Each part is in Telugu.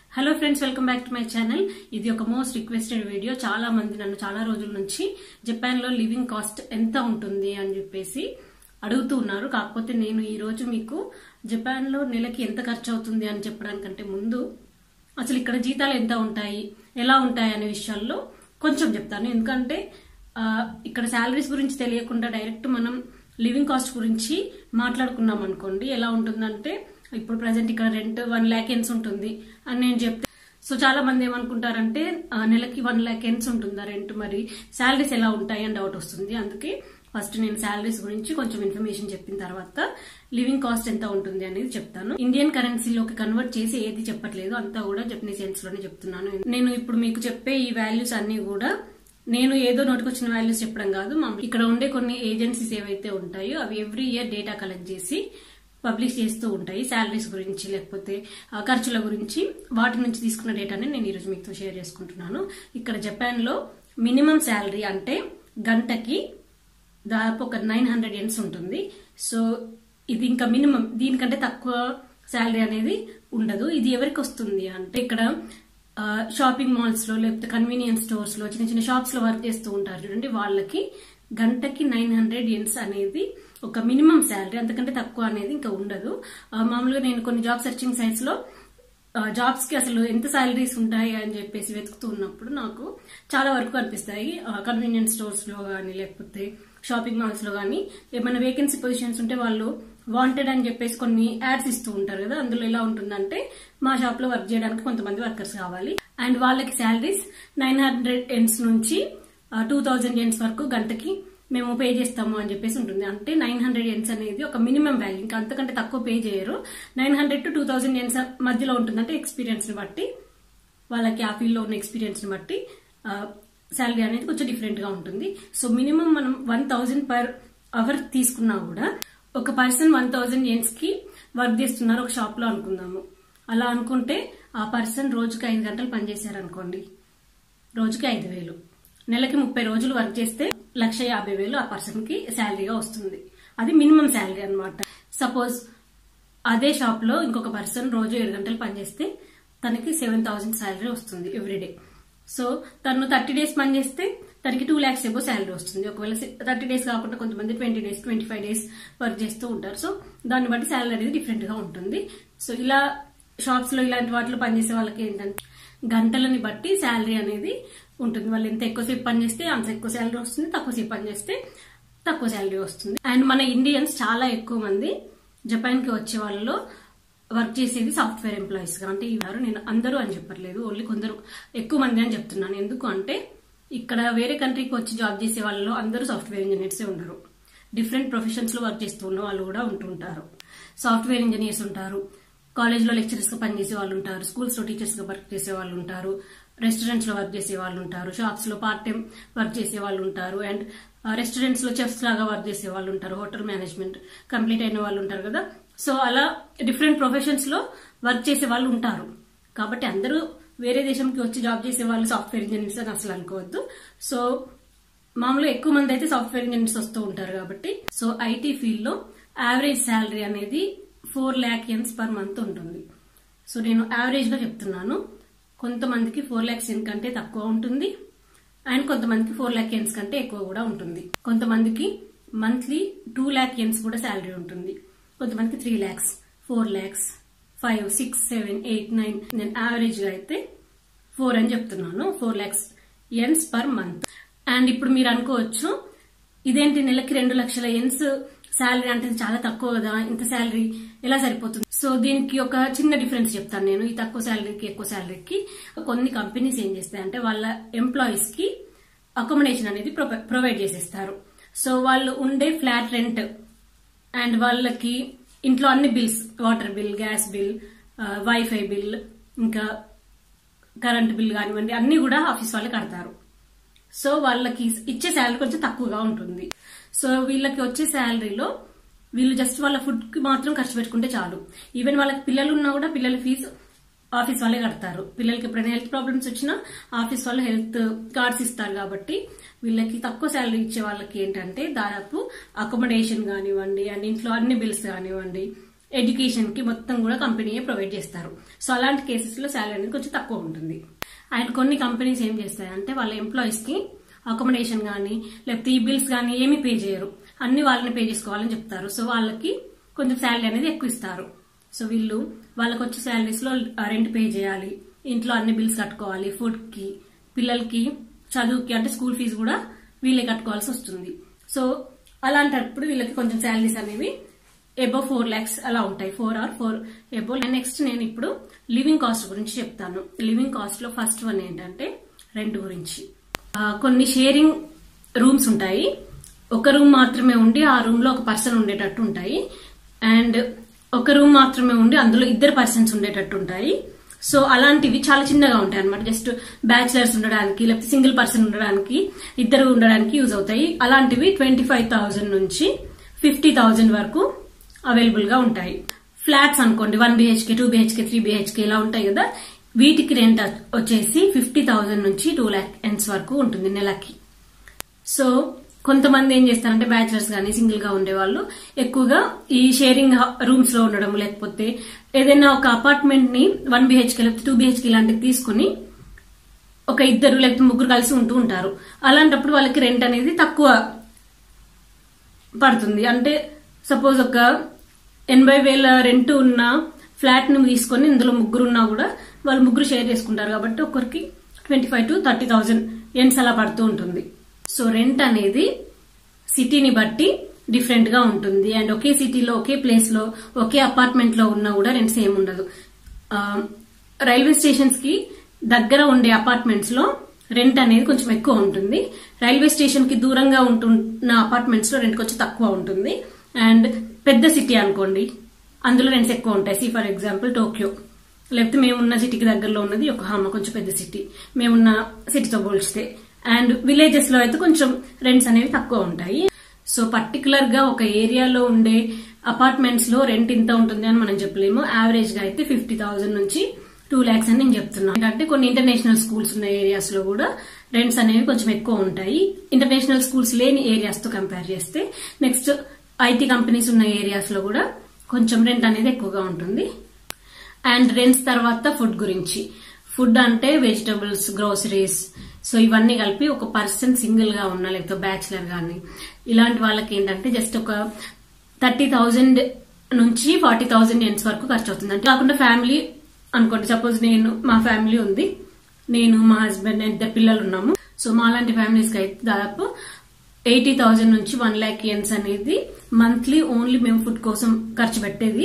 Hello friends, welcome back to my channel. ఇది ఒక మోస్ట్ రిక్వెస్టెడ్ వీడియో. చాలా మంది నన్ను చాలా రోజుల నుంచి జపాన్ లో లివింగ్ కాస్ట్ ఎంత ఉంటుంది అని చెప్పేసి అడుగుతూ ఉన్నారు. కాకపోతే నేను ఈ రోజు మీకు జపాన్ లో నెలకి ఎంత ఖర్చు అవుతుంది అని చెప్పడానికంటే ముందు అసలు ఇక్కడ జీతాలు ఎంత ఉంటాయి, ఎలా ఉంటాయి అనే విషయాల్లో కొంచెం చెప్తాను. ఎందుకంటే ఇక్కడ శాలరీస్ గురించి తెలియకుండా డైరెక్ట్ మనం లివింగ్ కాస్ట్ గురించి మాట్లాడుకున్నాం అనుకోండి, ఎలా ఉంటుందంటే ఇప్పుడు ప్రజెంట్ ఇక్కడ రెంట్ 1 lakh ఎన్స్ ఉంటుంది అని నేను చెప్తే సో చాలా మంది ఏమనుకుంటారంటే నెలకి 1 lakh ఎన్స్ ఉంటుందా రెంట్, మరి శాలరీస్ ఎలా ఉంటాయి అని డౌట్ వస్తుంది. అందుకే ఫస్ట్ నేను శాలరీస్ గురించి కొంచెం ఇన్ఫర్మేషన్ చెప్పిన తర్వాత లివింగ్ కాస్ట్ ఎంత ఉంటుంది అనేది చెప్తాను. ఇండియన్ కరెన్సీలోకి కన్వర్ట్ చేసి ఏది చెప్పట్లేదు, అంతా కూడా జపనీస్ ఎన్స్ లోనే చెప్తున్నాను. నేను ఇప్పుడు మీకు చెప్పే ఈ వాల్యూస్ అన్ని కూడా నేను ఏదో నోటికొచ్చిన వాల్యూస్ చెప్పడం కాదు. ఇక్కడ ఉండే కొన్ని ఏజెన్సీస్ ఏవైతే ఉంటాయో అవి ఎవ్రీ ఇయర్ డేటా కలెక్ట్ చేసి పబ్లిష్ చేస్తూ ఉంటాయి. శాలరీస్ గురించి లేకపోతే ఖర్చుల గురించి వాటి నుంచి తీసుకున్న డేటాని నేను ఈరోజు మీతో షేర్ చేసుకుంటున్నాను. ఇక్కడ జపాన్ లో మినిమం శాలరీ అంటే గంటకి దాదాపు ఒక 900 యెన్స్ ఉంటుంది. సో ఇది ఇంకా మినిమం, దీనికంటే తక్కువ శాలరీ అనేది ఉండదు. ఇది ఎవరికి వస్తుంది అంటే ఇక్కడ షాపింగ్ మాల్స్ లో లేకపోతే కన్వీనియన్స్ స్టోర్స్ లో చిన్న చిన్న షాప్స్ లో వర్క్ చేస్తూ ఉంటారు చూడండి, వాళ్ళకి గంటకి 900 యెన్స్ అనేది ఒక మినిమం శాలరీ, అంతకంటే తక్కువ అనేది ఇంకా ఉండదు. మామూలుగా నేను కొన్ని జాబ్ సెర్చింగ్ సైట్స్ లో జాబ్స్ కి అసలు ఎంత శాలరీస్ ఉంటాయి అని చెప్పేసి వెతుకుతూ ఉన్నప్పుడు నాకు చాలా వరకు అనిపిస్తాయి. కన్వీనియన్స్ స్టోర్స్ లో గానీ లేకపోతే షాపింగ్ మాల్స్ లో గానీ ఏమైనా వేకెన్సీ పొజిషన్స్ ఉంటే వాళ్ళు వాంటెడ్ అని చెప్పేసి కొన్ని యాడ్స్ ఇస్తూ ఉంటారు కదా, అందులో ఎలా ఉంటుందంటే మా షాప్ లో వర్క్ చేయడానికి కొంతమంది వర్కర్స్ కావాలి అండ్ వాళ్ళకి శాలరీస్ 900 యెన్స్ నుంచి 2000 యెన్స్ వరకు గంటకి మేము పే చేస్తాము అని చెప్పేసి ఉంటుంది. అంటే 900 యెన్స్ అనేది ఒక మినిమం వాల్యూ, ఇంకా అంతకంటే తక్కువ పే చేయరు. 900 to 2000 యెన్స్ మధ్యలో ఉంటుంది. అంటే ఎక్స్పీరియన్స్ ని బట్టి, వాళ్ళకి ఆ ఫీల్డ్ లో ఉన్న ఎక్స్పీరియన్స్ ని బట్టి శాలరీ అనేది కొంచెం డిఫరెంట్ గా ఉంటుంది. సో మినిమం మనం 1000 per hour తీసుకున్నా కూడా ఒక పర్సన్ 1000 యెన్స్ కి వర్క్ చేస్తున్నారు ఒక షాప్ లో అనుకుందాము. అలా అనుకుంటే ఆ పర్సన్ రోజుకి 5 గంటలు పనిచేశారు అనుకోండి, రోజుకి 5000. నెలకి 30 రోజులు వర్క్ చేస్తే 1,50,000 ఆ పర్సన్ కి శాలరీగా వస్తుంది. అది మినిమం శాలరీ అనమాట. సపోజ్ అదే షాప్ లో ఇంకొక పర్సన్ రోజు 7 గంటలు పనిచేస్తే తనకి 7,000 శాలరీ వస్తుంది ఎవ్రీడే. సో తను 30 days పనిచేస్తే తనకి 2 lakhs ఎబో శాలరీ వస్తుంది. ఒకవేళ 30 days కాకుండా కొంతమంది 20 days 25 days వర్క్ చేస్తూ ఉంటారు. సో దాన్ని బట్టి శాలరీ అనేది డిఫరెంట్ గా ఉంటుంది. సో ఇలా షాప్స్ లో ఇలాంటి వాటిలో పనిచేసే వాళ్ళకి ఏంటంటే గంటలని బట్టి శాలరీ అనేది ఉంటుంది. వాళ్ళు ఎంత ఎక్కువసేపు పని చేస్తే అంత ఎక్కువ శాలరీ వస్తుంది, తక్కువసేపు పని చేస్తే తక్కువ శాలరీ వస్తుంది. అండ్ మన ఇండియన్స్ చాలా ఎక్కువ మంది జపాన్ కి వచ్చే వాళ్ళలో వర్క్ చేసేది సాఫ్ట్వేర్ ఎంప్లాయీస్ గా. అంటే నేను అందరూ అని చెప్పట్లేదు, ఓన్లీ కొందరు ఎక్కువ మంది అని చెప్తున్నాను. ఎందుకు అంటే ఇక్కడ వేరే కంట్రీకి వచ్చి జాబ్ చేసే వాళ్ళలో అందరూ సాఫ్ట్వేర్ ఇంజనీర్సే ఉండరు. డిఫరెంట్ ప్రొఫెషన్స్ లో వర్క్ చేస్తూ ఉన్న వాళ్ళు కూడా ఉంటుంటారు. సాఫ్ట్వేర్ ఇంజనీర్స్ ఉంటారు, కాలేజ్ లో లెక్చరర్స్ గా పనిచేసే వాళ్ళు ఉంటారు, స్కూల్స్ లో టీచర్స్ గా వర్క్ చేసే వాళ్ళు ఉంటారు, రెస్టారెంట్స్ లో వర్క్ చేసే వాళ్ళు ఉంటారు, షాప్స్ లో పార్ట్ టైం వర్క్ చేసే వాళ్ళు ఉంటారు, అండ్ రెస్టారెంట్స్ లో చెఫ్స్ లాగా వర్క్ చేసే వాళ్ళు ఉంటారు, హోటల్ మేనేజ్మెంట్ కంప్లీట్ అయిన వాళ్ళు ఉంటారు కదా. సో అలా డిఫరెంట్ ప్రొఫెషన్స్ లో వర్క్ చేసే వాళ్ళు ఉంటారు. కాబట్టి అందరూ వేరే దేశంకి వచ్చి జాబ్ చేసే వాళ్ళు సాఫ్ట్వేర్ ఇంజనీర్స్ అని అసలు అనుకోవద్దు. సో మామూలుగా ఎక్కువ మంది అయితే సాఫ్ట్వేర్ ఇంజనీర్స్ వస్తూ ఉంటారు కాబట్టి. సో ఐటీ ఫీల్డ్ లో యావరేజ్ శాలరీ అనేది 4 lakh యెన్స్ per month ఉంటుంది. సో నేను యావరేజ్ గా చెప్తున్నాను. కొంతమందికి 4 lakhs యెన్స్ కంటే తక్కువ ఉంటుంది అండ్ కొంతమందికి 4 lakh యెన్స్ కంటే ఎక్కువ కూడా ఉంటుంది. కొంతమందికి మంత్లీ 2 lakh యెన్స్ కూడా శాలరీ ఉంటుంది. కొంతమందికి 3 lakhs, 4 lakhs, 5, 6, 7, 8, 9. నేను యావరేజ్ గా అయితే 4 అని చెప్తున్నాను. 4 lakhs yens per month. And ఇప్పుడు మీరు అనుకోవచ్చు, ఇదేంటి నెలకి 2 లక్షల యెన్స్ శాలరీ అంటే చాలా తక్కువ కదా, ఇంత శాలరీ ఎలా సరిపోతుంది? సో దీనికి ఒక చిన్న డిఫరెన్స్ చెప్తాను నేను. ఈ తక్కువ శాలరీకి ఎక్కువ శాలరీకి కొన్ని కంపెనీస్ ఏం చేస్తాయంటే వాళ్ళ ఎంప్లాయీస్ కి అకామిడేషన్ అనేది ప్రొవైడ్ చేసేస్తారు. సో వాళ్ళు ఉండే ఫ్లాట్ రెంట్ అండ్ వాళ్ళకి ఇంట్లో అన్ని bills, water bill, gas bill, wifi bill, ఇంకా కరెంట్ బిల్ కానివ్వండి, అన్ని కూడా ఆఫీస్ వాళ్ళే కడతారు. సో వాళ్ళకి ఇచ్చే శాలరీ కొంచెం తక్కువగా ఉంటుంది. సో వీళ్ళకి వచ్చే శాలరీలో వీళ్ళు జస్ట్ వాళ్ళ ఫుడ్ కి మాత్రం ఖర్చు పెట్టుకుంటే చాలు. ఈవెన్ వాళ్ళకి పిల్లలు ఉన్నా కూడా పిల్లల ఫీజు ఆఫీస్ వాళ్ళే కడతారు. పిల్లలకి ఎప్పుడైనా హెల్త్ ప్రాబ్లమ్స్ వచ్చినా ఆఫీస్ వాళ్ళు హెల్త్ కార్డ్స్ ఇస్తారు. కాబట్టి వీళ్ళకి తక్కువ శాలరీ ఇచ్చే వాళ్ళకి ఏంటంటే దాదాపు అకామిడేషన్ కానివ్వండి అండ్ ఇంట్లో అన్ని బిల్స్ కానివ్వండి ఎడ్యుకేషన్ కి మొత్తం కూడా కంపెనీయే ప్రొవైడ్ చేస్తారు. సో అలాంటి కేసెస్ లో శాలరీ అనేది కొంచెం తక్కువ ఉంటుంది. అండ్ కొన్ని కంపెనీస్ ఏం చేస్తాయంటే వాళ్ళ ఎంప్లాయీస్ కి అకామిడేషన్ గానీ లేకపోతే ఈ బిల్స్ గానీ ఏమీ పే చేయరు, అన్ని వాళ్ళని పే చేసుకోవాలని చెప్తారు. సో వాళ్ళకి కొంచెం శాలరీ అనేది ఎక్కువ ఇస్తారు. సో వీళ్ళు వాళ్ళకి వచ్చే శాలరీస్ లో రెంట్ పే చేయాలి, ఇంట్లో అన్ని బిల్స్ కట్టుకోవాలి, ఫుడ్ కి, పిల్లలకి చదువుకి అంటే స్కూల్ ఫీజు కూడా వీళ్ళే కట్టుకోవాల్సి వస్తుంది. సో అలాంటప్పుడు వీళ్ళకి కొంచెం శాలరీస్ అనేవి అబౌవ్ 4 lakhs అలా ఉంటాయి, 4 or 4 అబౌవ్. నెక్స్ట్ నేను ఇప్పుడు లివింగ్ కాస్ట్ గురించి చెప్తాను. లివింగ్ కాస్ట్ లో ఫస్ట్ వన్ ఏంటంటే రెంట్ గురించి. కొన్ని షేరింగ్ రూమ్స్ ఉంటాయి, ఒక రూమ్ మాత్రమే ఉండి ఆ రూమ్ లో ఒక పర్సన్ ఉండేటట్టు ఉంటాయి. అండ్ ఒక రూమ్ మాత్రమే ఉండి అందులో 2 పర్సన్స్ ఉండేటట్టు ఉంటాయి. సో అలాంటివి చాలా చిన్నగా ఉంటాయి అనమాట. జస్ట్ బ్యాచిలర్స్ ఉండడానికి లేకపోతే సింగిల్ పర్సన్ ఉండడానికి, 2 ఉండడానికి యూజ్ అవుతాయి. అలాంటివి 25,000 నుంచి 50,000 వరకు అవైలబుల్ గా ఉంటాయి. ఫ్లాట్స్ అనుకోండి 1 BHK, 2 BHK, 3 BHK ఇలా ఉంటాయి కదా, వీటికి రెంట్ వచ్చేసి 50,000 నుంచి 2 lakhs వరకు ఉంటుంది నెలకి. సో కొంతమంది ఏం చేస్తారంటే బ్యాచిలర్స్ గానీ సింగిల్ గా ఉండేవాళ్ళు ఎక్కువగా ఈ షేరింగ్ రూమ్స్ లో ఉండడం, లేకపోతే ఏదైనా ఒక అపార్ట్మెంట్ ని 1 BHK లేకపోతే 2 BHK ఇలాంటివి తీసుకుని ఒక 2 లేకపోతే 3 కలిసి ఉంటూ ఉంటారు. అలాంటప్పుడు వాళ్ళకి రెంట్ అనేది తక్కువ పడుతుంది. అంటే సపోజ్ ఒక 80,000 రెంట్ ఉన్న ఫ్లాట్ ని తీసుకొని ఇందులో 3 ఉన్నా కూడా వాళ్ళు 3 షేర్ చేసుకుంటారు కాబట్టి ఒకరికి 25,000 to 30,000 ఎండ్స్ అలా పడుతూ ఉంటుంది. సో రెంట్ అనేది సిటీని బట్టి డిఫరెంట్ గా ఉంటుంది. అండ్ ఒకే సిటీలో ఒకే ప్లేస్ లో ఒకే అపార్ట్మెంట్ లో ఉన్నా కూడా రెంట్ సేమ్ ఉండదు. రైల్వే స్టేషన్స్ కి దగ్గర ఉండే అపార్ట్మెంట్స్ లో రెంట్ అనేది కొంచెం ఎక్కువ ఉంటుంది. రైల్వే స్టేషన్ కి దూరంగా ఉంటున్న అపార్ట్మెంట్స్ లో రెంట్ కొంచెం తక్కువ ఉంటుంది. అండ్ పెద్ద సిటీ అనుకోండి అందులో రెంట్స్ ఎక్కువ ఉంటాయి. ఫర్ ఎగ్జాంపుల్ టోక్యో, లేకపోతే మేమున్న సిటీకి దగ్గరలో ఉన్నది యోకోహామా, కొంచెం పెద్ద సిటీ మేమున్న సిటీతో పోల్చితే. అండ్ విలేజెస్ లో అయితే కొంచెం రెంట్స్ అనేవి తక్కువ ఉంటాయి. సో పర్టికులర్ గా ఒక ఏరియాలో ఉండే అపార్ట్మెంట్స్ లో రెంట్ ఇంత ఉంటుంది అని మనం చెప్పలేము. యావరేజ్ గా అయితే 50,000 నుంచి 2 lakhs అని నేను చెప్తున్నాను. ఎందుకంటే కొన్ని ఇంటర్నేషనల్ స్కూల్స్ ఉన్న ఏరియాస్ లో కూడా రెంట్స్ అనేవి కొంచెం ఎక్కువ ఉంటాయి, ఇంటర్నేషనల్ స్కూల్స్ లేని ఏరియాస్ తో కంపేర్ చేస్తే. నెక్స్ట్ ఐటీ కంపెనీస్ ఉన్న ఏరియాస్ లో కూడా కొంచెం రెంట్ అనేది ఎక్కువగా ఉంటుంది. అండ్ రెంట్స్ తర్వాత ఫుడ్ గురించి. ఫుడ్ అంటే వెజిటబుల్స్, గ్రోసరీస్, సో ఇవన్నీ కలిపి ఒక పర్సన్ సింగిల్ గా ఉన్నా లేకపోతే బ్యాచిలర్ గానీ ఇలాంటి వాళ్ళకి ఏంటంటే జస్ట్ ఒక 30,000 నుంచి 40,000 ఎండ్స్ వరకు ఖర్చు అవుతుంది. అంటే కాకుండా ఫ్యామిలీ అనుకోండి, సపోజ్ మా ఫ్యామిలీ ఉంది, నేను మా హస్బెండ్ 2 పిల్లలు ఉన్నాము. సో మా లాంటి ఫ్యామిలీస్ కి అయితే దాదాపు 80,000 నుంచి 1 lakh ఎండ్స్ అనేది మంత్లీ ఓన్లీ మేము ఫుడ్ కోసం ఖర్చు పెట్టేది.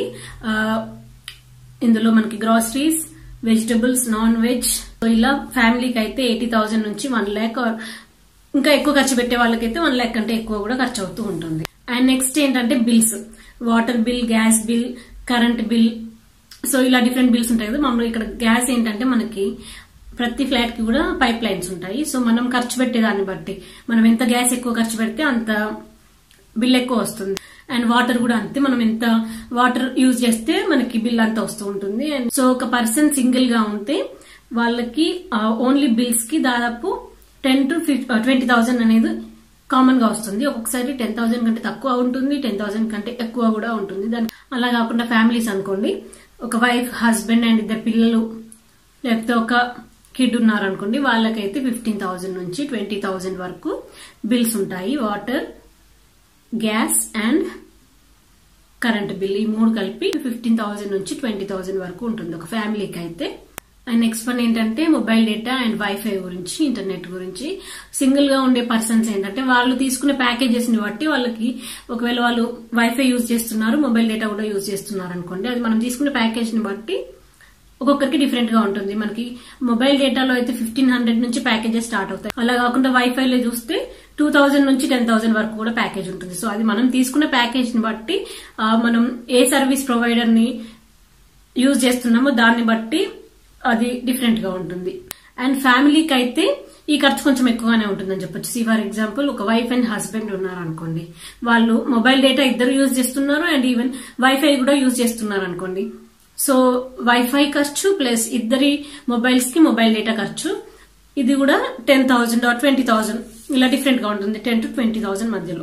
ఇందులో మనకి గ్రాసరీస్, వెజిటబుల్స్, నాన్ వెజ్, ఇలా ఫ్యామిలీకి అయితే 80,000 నుంచి 1 lakh, ఇంకా ఎక్కువ ఖర్చు పెట్టే వాళ్ళకైతే 1 lakh కంటే ఎక్కువ కూడా ఖర్చు అవుతూ ఉంటుంది. అండ్ నెక్స్ట్ ఏంటంటే bills, water bill, gas bill, current bill, so ఇలా డిఫరెంట్ బిల్స్ ఉంటాయి కదా. మామూలుగా ఇక్కడ గ్యాస్ ఏంటంటే మనకి ప్రతి ఫ్లాట్ కి కూడా పైప్ లైన్స్ ఉంటాయి. సో మనం ఖర్చు పెట్టేదాన్ని బట్టి మనం ఎంత గ్యాస్ ఎక్కువ ఖర్చు పెడితే అంత బిల్ ఎక్కువ వస్తుంది. అండ్ వాటర్ కూడా అంతే, మనం ఎంత వాటర్ యూజ్ చేస్తే మనకి బిల్ అంత వస్తూ ఉంటుంది. అండ్ సో ఒక పర్సన్ సింగిల్ గా ఉంటే వాళ్ళకి ఓన్లీ బిల్స్ కి దాదాపు 10,000 to 20,000 అనేది కామన్ గా వస్తుంది. ఒక్కొక్కసారి 10,000 కంటే తక్కువ ఉంటుంది, 10,000 కంటే ఎక్కువ కూడా ఉంటుంది. దాని అలా కాకుండా ఫ్యామిలీస్ అనుకోండి, ఒక వైఫ్, హస్బెండ్ అండ్ 2 పిల్లలు లేకపోతే ఒక కిడ్ ఉన్నారనుకోండి, వాళ్ళకైతే 15,000 నుంచి 20,000 వరకు బిల్స్ ఉంటాయి. Water, gas and current bill, ఈ 3 కలిపి 15,000 నుంచి 20,000 వరకు ఉంటుంది ఒక ఫ్యామిలీకి అయితే. అండ్ నెక్స్ట్ వన్ ఏంటంటే మొబైల్ డేటా అండ్ వైఫై గురించి, ఇంటర్నెట్ గురించి. సింగిల్ గా ఉండే పర్సన్స్ ఏంటంటే వాళ్ళు తీసుకునే ప్యాకేజెస్ ని బట్టి వాళ్ళకి, ఒకవేళ వాళ్ళు వైఫై యూజ్ చేస్తున్నారు, మొబైల్ డేటా కూడా యూజ్ చేస్తున్నారు అనుకోండి, అది మనం తీసుకునే ప్యాకేజ్ ని బట్టి ఒక్కొక్కరికి డిఫరెంట్ గా ఉంటుంది. మనకి మొబైల్ డేటాలో అయితే 1,500 నుంచి ప్యాకేజెస్ స్టార్ట్ అవుతాయి. అలా కాకుండా వైఫైలో చూస్తే 2,000 నుంచి 10,000 వరకు కూడా ప్యాకేజ్ ఉంటుంది. సో అది మనం తీసుకున్న ప్యాకేజ్ ని బట్టి, మనం ఏ సర్వీస్ ప్రొవైడర్ ని యూజ్ చేస్తున్నామో దాన్ని బట్టి అది డిఫరెంట్ గా ఉంటుంది. అండ్ ఫ్యామిలీకి అయితే ఈ ఖర్చు కొంచెం ఎక్కువగానే ఉంటుందని చెప్పొచ్చు. ఫర్ ఎగ్జాంపుల్ ఒక వైఫ్ అండ్ హస్బెండ్ ఉన్నారు అనుకోండి, వాళ్ళు మొబైల్ డేటా ఇద్దరు యూజ్ చేస్తున్నారు అండ్ ఈవెన్ వైఫై కూడా యూజ్ చేస్తున్నారు అనుకోండి. సో వైఫై ఖర్చు ప్లస్ ఇద్దరి మొబైల్స్ కి మొబైల్ డేటా ఖర్చు, ఇది కూడా 10,000 or 20,000 ఇలా డిఫరెంట్ గా ఉంటుంది, 10,000 to 20,000 మధ్యలో.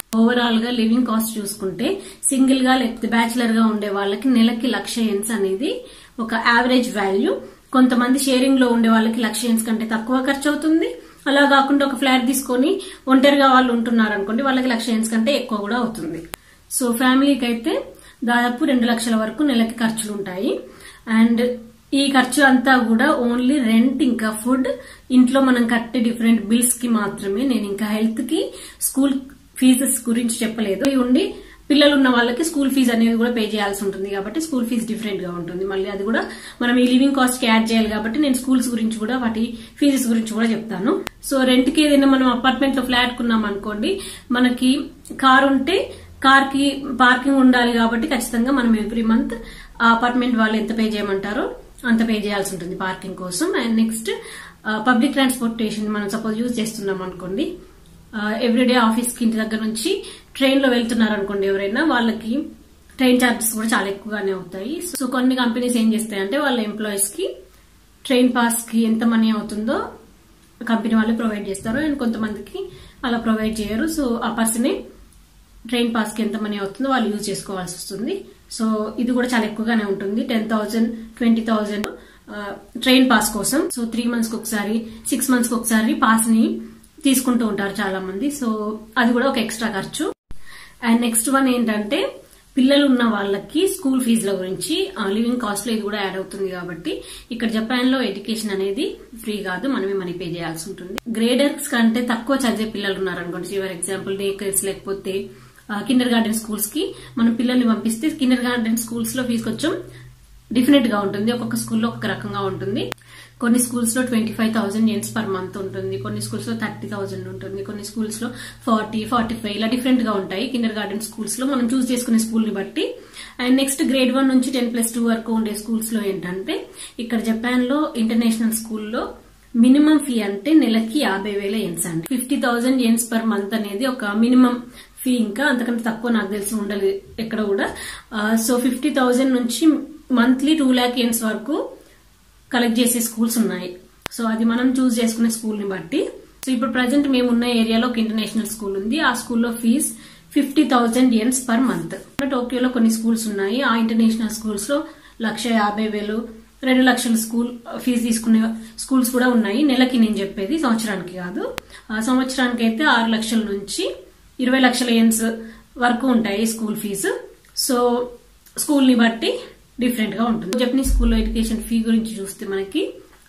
ఓవరాల్ గా లివింగ్ కాస్ట్ చూసుకుంటే సింగిల్ గా లేకపోతే బ్యాచిలర్ గా ఉండే వాళ్ళకి నెలకి 1,00,000 యెన్స్ అనేది ఒక యావరేజ్ వాల్యూ. కొంతమంది షేరింగ్ లో ఉండే వాళ్ళకి 1,00,000 యెన్స్ కంటే తక్కువ ఖర్చు అవుతుంది. అలా కాకుండా ఒక ఫ్లాట్ తీసుకొని ఒంటరిగా వాళ్ళు ఉంటున్నారు అనుకోండి, వాళ్ళకి 1,00,000 యెన్స్ కంటే ఎక్కువ కూడా అవుతుంది. సో ఫ్యామిలీకి అయితే దాదాపు 2 లక్షల వరకు నెలకి ఖర్చులు ఉంటాయి. అండ్ ఈ ఖర్చు అంతా కూడా ఓన్లీ రెంట్, ఇంకా ఫుడ్, ఇంట్లో మనం కట్టే డిఫరెంట్ బిల్స్ కి మాత్రమే. నేను ఇంకా హెల్త్ కి, స్కూల్ ఫీజెస్ గురించి చెప్పలేదు. ఉండి పిల్లలు ఉన్న వాళ్ళకి స్కూల్ ఫీజు అనేది కూడా పే చేయాల్సి ఉంటుంది కాబట్టి స్కూల్ ఫీజు డిఫరెంట్ గా ఉంటుంది. మళ్ళీ అది కూడా మనం ఈ లివింగ్ కాస్ట్ కి యాడ్ చేయాలి కాబట్టి నేను స్కూల్స్ గురించి కూడా, వాటి ఫీజెస్ గురించి కూడా చెప్తాను. సో రెంట్ కి ఏదైనా మనం అపార్ట్మెంట్ లో ఫ్లాట్ కున్నాం అనుకోండి, మనకి కార్ ఉంటే కార్ కి పార్కింగ్ ఉండాలి కాబట్టి ఖచ్చితంగా మనం ఎవ్రీ మంత్ ఆ అపార్ట్మెంట్ వాళ్ళు ఎంత పే చేయమంటారో అంత పే చేయాల్సి ఉంటుంది పార్కింగ్ కోసం. అండ్ నెక్స్ట్ పబ్లిక్ ట్రాన్స్పోర్టేషన్ మనం సపోజ్ యూజ్ చేస్తున్నాం అనుకోండి, ఎవ్రీడే ఆఫీస్ కి ఇంటి దగ్గర నుంచి ట్రైన్ లో వెళ్తున్నారు అనుకోండి ఎవరైనా, వాళ్ళకి ట్రైన్ ఛార్జెస్ కూడా చాలా ఎక్కువగానే అవుతాయి. సో కొన్ని కంపెనీస్ ఏం చేస్తాయంటే వాళ్ళ ఎంప్లాయీస్ కి ట్రైన్ పాస్ కి ఎంత మనీ అవుతుందో కంపెనీ వాళ్ళు ప్రొవైడ్ చేస్తారు. అండ్ కొంతమందికి అలా ప్రొవైడ్ చేయరు. సో ఆ పర్సనే ట్రైన్ పాస్ కి ఎంత మనీ అవుతుందో వాళ్ళు యూజ్ చేసుకోవాల్సి వస్తుంది. సో ఇది కూడా చాలా ఎక్కువగానే ఉంటుంది. 10,000, 20,000 ట్రైన్ పాస్ కోసం. సో 3 months కి ఒకసారి, 6 months కి ఒకసారి పాస్ ని తీసుకుంటూ ఉంటారు చాలా మంది. సో అది కూడా ఒక ఎక్స్ట్రా ఖర్చు. అండ్ నెక్స్ట్ వన్ ఏంటంటే పిల్లలు ఉన్న వాళ్ళకి స్కూల్ ఫీజుల గురించి లివింగ్ కాస్ట్ లో ఇది కూడా యాడ్ అవుతుంది కాబట్టి ఇక్కడ జపాన్ లో ఎడ్యుకేషన్ అనేది ఫ్రీ కాదు, మనమే మనీ పే చేయాల్సి ఉంటుంది. గ్రేడర్స్ కంటే తక్కువ చదివే పిల్లలు ఉన్నారు అనుకోండి, ఫర్ ఎగ్జాంపుల్ డే కేర్స్ లేకపోతే కిండర్ గార్డెన్ స్కూల్స్ కి మనం పిల్లల్ని పంపిస్తే కిండర్ గార్డెన్ స్కూల్స్ లో ఫీజు కొంచెం డిఫరెంట్ గా ఉంటుంది. ఒక్కొక్క స్కూల్లో ఒక్కొక్క రకంగా ఉంటుంది. కొన్ని స్కూల్స్ లో 25,000 యెన్స్ పర్ మంత్ ఉంటుంది, కొన్ని స్కూల్స్ లో 30,000 ఉంటుంది, కొన్ని స్కూల్స్ లో 40, 45 ఇలా డిఫరెంట్ గా ఉంటాయి కిండర్ గార్డెన్ స్కూల్స్ లో మనం చూస్ చేసుకునే స్కూల్ ని బట్టి. అండ్ నెక్స్ట్ గ్రేడ్ 1 నుంచి 10+2 వరకు ఉండే స్కూల్స్ లో ఏంటంటే ఇక్కడ జపాన్ లో ఇంటర్నేషనల్ స్కూల్లో మినిమం ఫీ అంటే నెలకి 50,000 యెన్స్ అండి. 50,000 యెన్స్ పర్ మంత్ అనేది ఒక మినిమం ఫీ, ఇంకా అంతకంటే తక్కువ నాకు తెలిసి ఉండదు ఎక్కడ కూడా. సో 50,000 నుంచి మంత్లీ 2 lakh యెన్స్ వరకు కలెక్ట్ చేసే స్కూల్స్ ఉన్నాయి. సో అది మనం చూస్ చేసుకునే స్కూల్ ని బట్టి. సో ఇప్పుడు ప్రజెంట్ మేము ఉన్న ఏరియాలో ఒక ఇంటర్నేషనల్ స్కూల్ ఉంది. ఆ స్కూల్లో ఫీజ్ 50,000 యెన్స్ పర్ మంత్. టోక్యోలో కొన్ని స్కూల్స్ ఉన్నాయి. ఆ ఇంటర్నేషనల్ స్కూల్స్ లో 1,50,000, 2 లక్షల స్కూల్ ఫీజు తీసుకునే స్కూల్స్ కూడా ఉన్నాయి. నెలకి నేను చెప్పేది, సంవత్సరానికి కాదు. సంవత్సరానికి అయితే 6 లక్షల నుంచి 20 లక్షల యెన్స్ వరకు ఉంటాయి స్కూల్ ఫీజు. సో స్కూల్ ని బట్టి డిఫరెంట్ గా ఉంటుంది. జపనీస్ స్కూల్లో ఎడ్యుకేషన్ ఫీ గురించి చూస్తే మనకి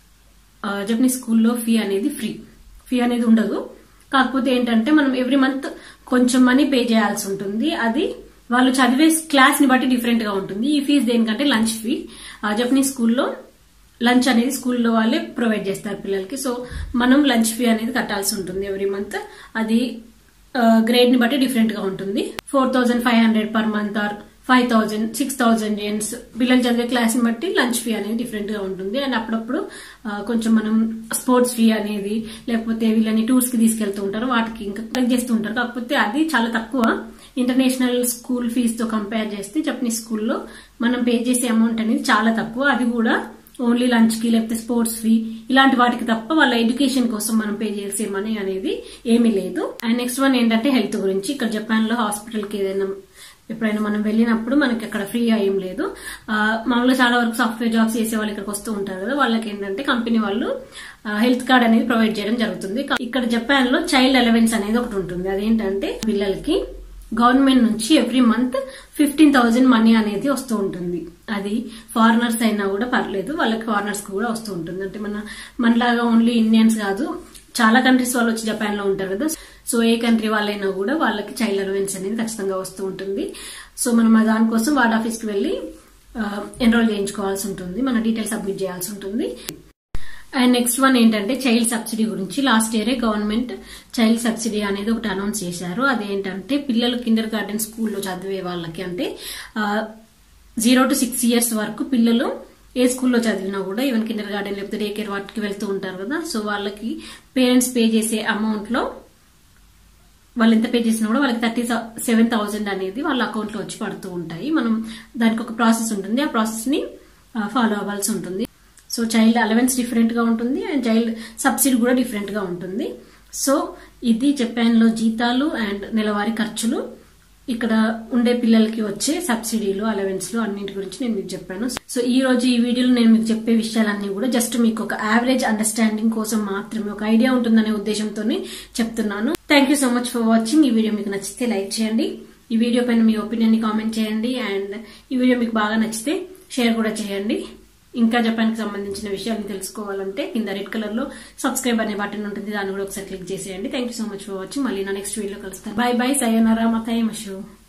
జపనీస్ స్కూల్లో ఫీ అనేది ఫీ అనేది ఉండదు. కాకపోతే ఏంటంటే మనం ఎవ్రీ మంత్ కొంచెం మనీ పే చేయాల్సి ఉంటుంది. అది వాళ్ళు చదివే క్లాస్ ని బట్టి డిఫరెంట్ గా ఉంటుంది. ఈ ఫీజు దేనికంటే లంచ్ ఫీ. జపనీస్ స్కూల్లో లంచ్ అనేది స్కూల్లో వాళ్ళే ప్రొవైడ్ చేస్తారు పిల్లలకి. సో మనం లంచ్ ఫీ అనేది కట్టాల్సి ఉంటుంది ఎవ్రీ మంత్. అది గ్రేడ్ ని బట్టి డిఫరెంట్ గా ఉంటుంది. 4,500 పర్ మంత్ ఆర్ 5,000, 6,000 యెన్స్ పిల్లలు చదివే క్లాస్ ని బట్టి లంచ్ ఫీ అనేది డిఫరెంట్ గా ఉంటుంది. అండ్ అప్పుడప్పుడు కొంచెం మనం స్పోర్ట్స్ ఫీ అనేది, లేకపోతే వీళ్ళని టూర్స్ కి తీసుకెళ్తూ ఉంటారు, వాటికి ఇంకా కలెక్ట్ చేస్తూ ఉంటారు. కాకపోతే అది చాలా తక్కువ ఇంటర్నేషనల్ స్కూల్ ఫీజు తో కంపేర్ చేస్తే. జపనీస్ స్కూల్లో మనం పే చేసే అమౌంట్ అనేది చాలా తక్కువ. అది కూడా ఓన్లీ లంచ్ కి లేకపోతే స్పోర్ట్స్ ఫీ ఇలాంటి వాటికి తప్ప వాళ్ళ ఎడ్యుకేషన్ కోసం మనం పే చేసే మనీ అనేది ఏమీ లేదు. అండ్ నెక్స్ట్ వన్ ఏంటంటే హెల్త్ గురించి. ఇక్కడ జపాన్ లో హాస్పిటల్ కి ఏదైనా ఎప్పుడైనా మనం వెళ్ళినప్పుడు మనకి అక్కడ ఫ్రీగా ఏం లేదు. మామూలుగా చాలా వరకు సాఫ్ట్వేర్ జాబ్స్ చేసే వాళ్ళు ఇక్కడికి వస్తూ ఉంటారు కదా, వాళ్ళకి ఏంటంటే కంపెనీ వాళ్ళు హెల్త్ కార్డ్ అనేది ప్రొవైడ్ చేయడం జరుగుతుంది. ఇక్కడ జపాన్ లో చైల్డ్ అలవెన్స్ అనేది ఒకటి ఉంటుంది. అదేంటంటే పిల్లలకి గవర్నమెంట్ నుంచి ఎవ్రీ మంత్ 15,000 మనీ అనేది వస్తూ ఉంటుంది. అది ఫారినర్స్ అయినా కూడా పర్లేదు, వాళ్ళకి ఫారినర్స్ కూడా వస్తూ ఉంటుంది. అంటే మనలాగా ఓన్లీ ఇండియన్స్ కాదు, చాలా కంట్రీస్ వాళ్ళు వచ్చి జపాన్ లో ఉంటారు కదా. సో ఏ కంట్రీ వాళ్ళైనా కూడా వాళ్ళకి చైల్డ్ అలవెన్స్ అనేది ఖచ్చితంగా వస్తూ ఉంటుంది. సో మనం దానికోసం వార్డ్ ఆఫీస్ కి వెళ్లి ఎన్రోల్ చేయించుకోవాల్సి ఉంటుంది, మన డీటెయిల్స్ సబ్మిట్ చేయాల్సి ఉంటుంది. అండ్ నెక్స్ట్ వన్ ఏంటంటే చైల్డ్ సబ్సిడీ గురించి. లాస్ట్ ఇయరే గవర్నమెంట్ చైల్డ్ సబ్సిడీ అనేది ఒకటి అనౌన్స్ చేశారు. అదేంటంటే పిల్లలు కిండర్ గార్డెన్ స్కూల్లో చదివే వాళ్ళకి, అంటే 0 to 6 years వరకు పిల్లలు ఏ స్కూల్లో చదివినా కూడా, ఈవెన్ కిండర్ గార్డెన్ లేకపోతే డే కేర్ వాటికి వెళ్తూ ఉంటారు కదా, సో వాళ్ళకి పేరెంట్స్ పే చేసే అమౌంట్ లో వాళ్ళు ఎంత పే చేసినా కూడా వాళ్ళకి 37,000 అనేది వాళ్ళ అకౌంట్ లో వచ్చి పడుతూ ఉంటాయి. మనం దానికి ఒక ప్రాసెస్ ఉంటుంది, ఆ ప్రాసెస్ ని ఫాలో అవ్వాల్సి ఉంటుంది. సో చైల్డ్ అలవెన్స్ డిఫరెంట్ గా ఉంటుంది అండ్ చైల్డ్ సబ్సిడీ కూడా డిఫరెంట్ గా ఉంటుంది. సో ఇది జపాన్ లో జీతాలు అండ్ నెలవారీ ఖర్చులు, ఇక్కడ ఉండే పిల్లలకి వచ్చే సబ్సిడీలు, అలవెన్స్ లు అన్నింటి గురించి నేను మీకు చెప్పాను. సో ఈ రోజు ఈ వీడియోలో నేను మీకు చెప్పే విషయాలన్నీ కూడా జస్ట్ మీకు ఒక యావరేజ్ అండర్స్టాండింగ్ కోసం మాత్రమే, ఒక ఐడియా ఉంటుందనే ఉద్దేశంతోనే చెప్తున్నాను. Thank you so much for watching. ఈ వీడియో మీకు నచ్చితే లైక్ చేయండి, ఈ వీడియో పైన మీ ఒపీనియన్ ని కామెంట్ చేయండి, అండ్ ఈ వీడియో మీకు బాగా నచ్చితే షేర్ కూడా చేయండి. ఇంకా జపాన్ కి సంబంధించిన విషయాలను తెలుసుకోవాలంటే కింద రెడ్ కలర్ లో సబ్స్క్రైబ్ అనే బటన్ ఉంటుంది, దాన్ని కూడా ఒకసారి క్లిక్ చేసేయండి. Thank you so much for watching. మళ్ళీ నా నెక్స్ట్ వీడియో కలుస్తాను. బై బై, సయోనారా, మతాయి మషు.